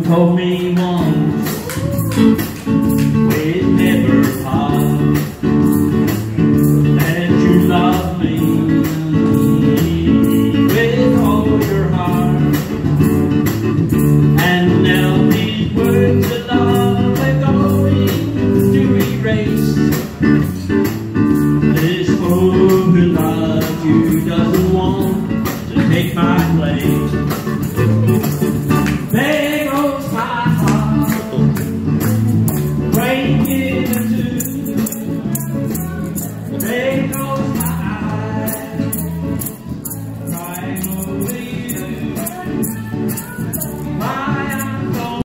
told me once we'd never part, that you love me with all your heart. And now these words of love are going to erase this fool who loves you doesn't want to take my place. There goes my heart, breaking in two. There goes